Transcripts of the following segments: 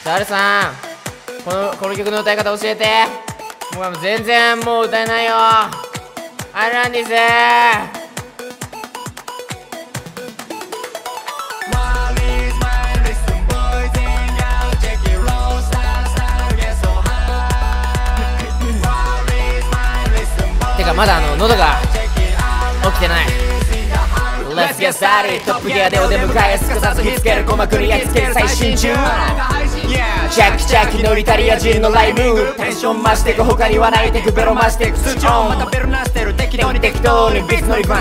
誰さん、この曲の歌い方教えて。もう全然もう歌えないよ。アイランディス。てかまだ喉が起きてない。Let's get started。 トップギアでお出迎え、すかさず火つける鼓膜に焼き付ける最新中。チャキチャキのイタリア人のライブ、テンション増してく、他にはないテクベロ増してく、通帳またベルなしてる、適当にビーツ乗ります。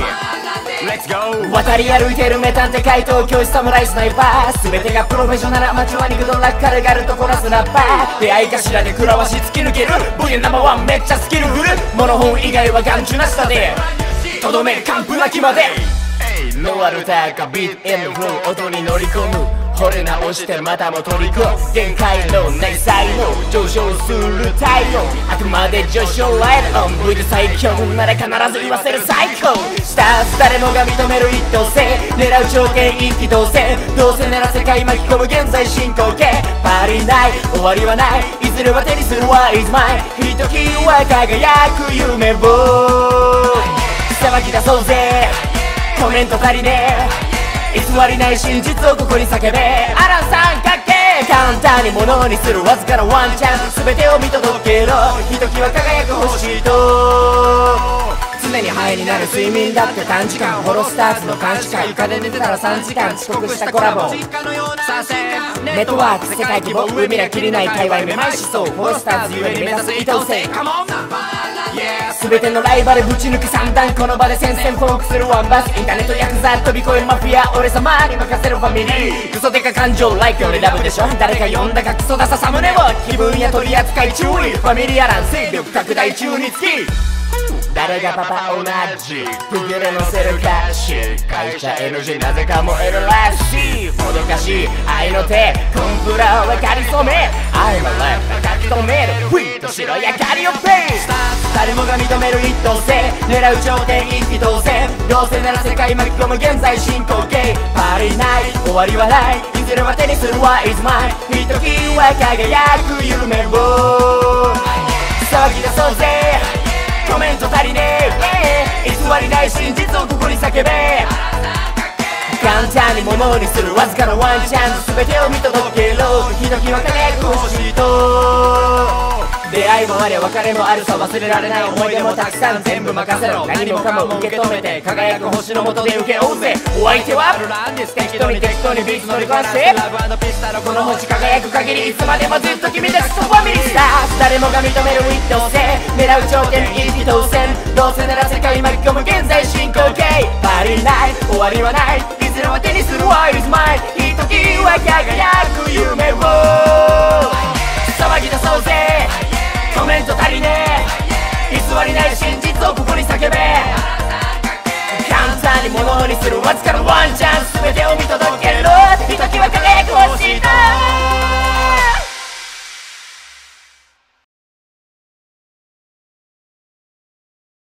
渡り歩いてる名探偵怪盗教師侍スナイパー、全てがプロフェッショナル、アマチュア肉ドラッカルガルとこなすラッパー。出会い頭で食らわし突き抜ける、ボケナンバーワンめっちゃスキルフル。モノ本以外は眼中な下でとどめ完膚なきまで。ノアルタかビートエンドフロー、音に乗り込む、惚れ直してまたも取り込む。限界のない才能、上昇する太陽、あくまで上昇ライトオン。V で最強なら必ず言わせる最高スターズ、誰もが認める一等星、狙う頂点一気当選、どうせなら世界巻き込む現在進行形。パリない終わりはない、いずれは手にする What is mine。 ひときは輝く夢を騒ぎ出そうぜ、コメント足りねえ、偽りない真実をここに叫べ。アラン三角形、簡単にものにするわずかなワンチャンス、全てを見届けろ、ひときは輝く星と。常にハイになる睡眠だって短時間、ホロスターズの監視会、床で寝てたら3時間遅刻したコラボ。ネットワーク世界規模、上見りゃきりない界隈めまい思想、ホロスターズゆえに目指す伊藤星。全てのライバルぶち抜く三段、この場で宣戦フォークするワンバス。インターネットヤクザ飛び越えるマフィア、俺様に任せるファミリー。クソデカ感情like 俺ラブでしょ、誰か呼んだかクソダササムネを気分や取り扱い注意。ファミリアラン勢力拡大中につき、誰がパパ同じくぐれ乗せる歌詞、会社 NG なぜか燃えるらしい、もどかしい愛の手コンプラはかり染め、I'm a life が書き留めるフィット白い明かりをペイス。誰もが認める一等星、狙う頂点一気当選、どうせなら世界巻き込む現在進行形。パリない終わりはない、いずれは手にする What is mine。 ひときは輝く夢を騒ぎ出そうぜ、コメント足りねえ、偽りない真実をここに叫べ。簡単にものにするわずかなワンチャンス、全てを見届けろ、ひときは輝く星と。出会いもあり別れもあるさ、忘れられない思い出もたくさん、全部任せろ、何もかも受け止めて輝く星の下で受け負うぜ。お相手は適当にビーツ乗りこなして、この星輝く限りいつまでもずっと君たちとファミリースターズ。誰もが認める一等星、狙う頂点一気当選、どうせなら世界巻き込む現在進行形。パリない終わりはない、いずれは手にする What is mine。 ひときは輝く夢を